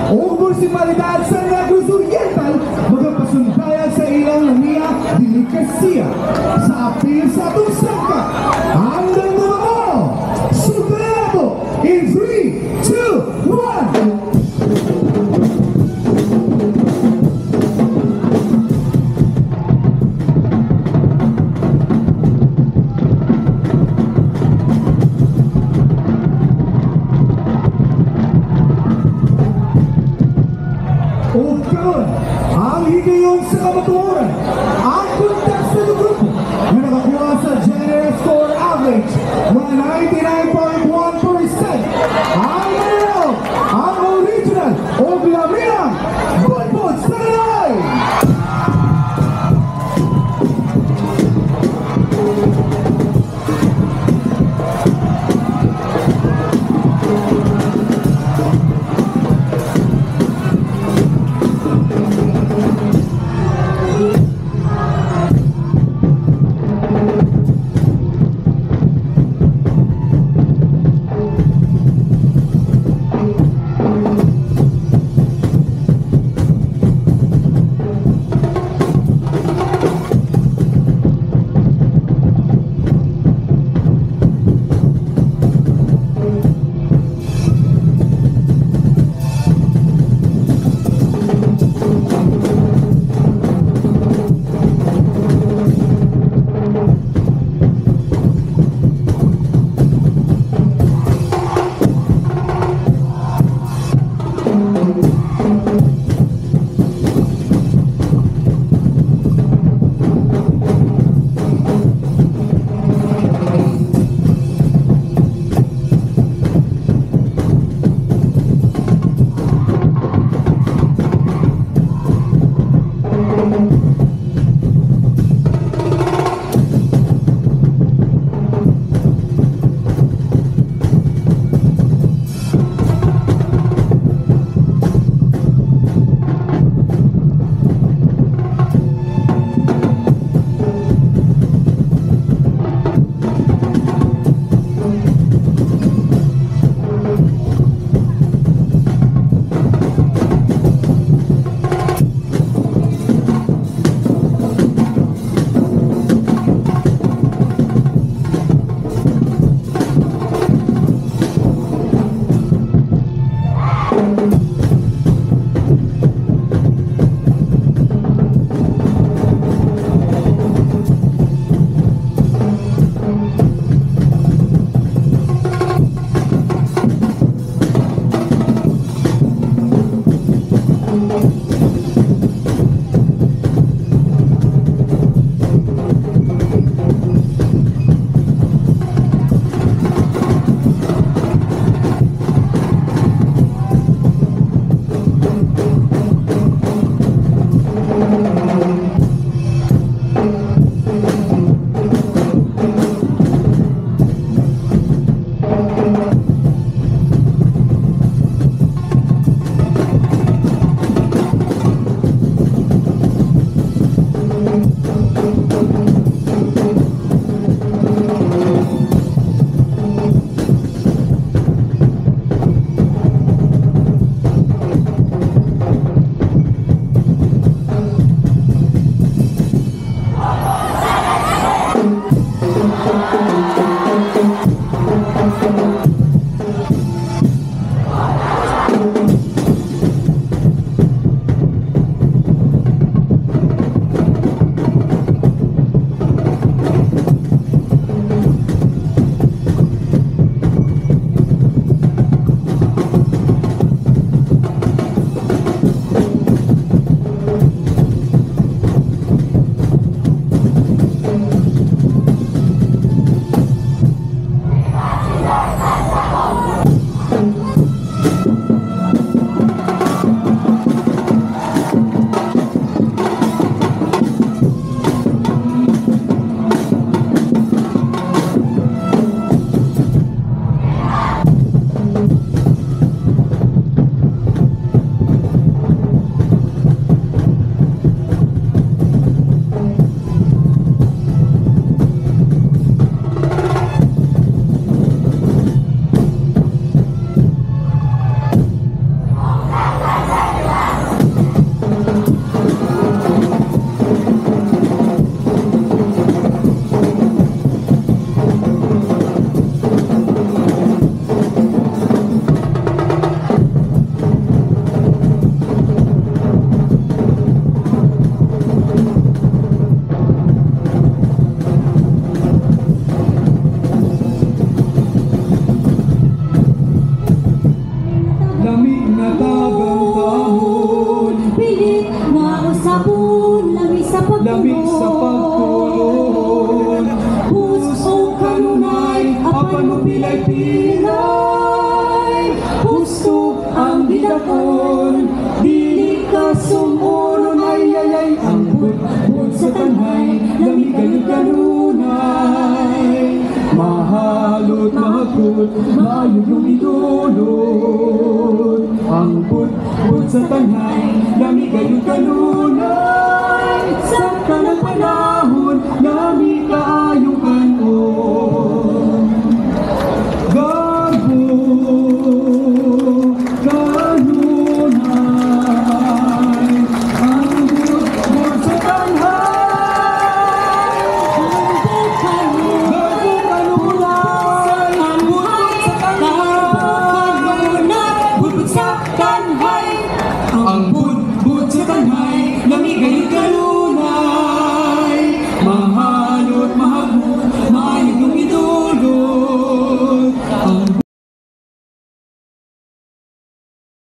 o munisipalidad sa Negros Oriental magapasundaya sa ilang niya delikasya sa apil sa atong sangka. Ang mga mo, Supremo in 3, 2, 1. Ang higayon sa kamatuoran, ang konteksto ng grupo na nakakuha sa general score average na 99.1%. Ang meron, ang original o glamirang Bulbul sa Nanay! Dili nga usapon lami sa pagtulon. Puso kanunay apan mo pilay-pilay. Puso ang gidakon dili ka sumuron ay ang bud sa tanhay lami kayo kanunay. Mahalot mahakot mayog yung idulon. Ang bud sa tanhay lami kayo kanunay.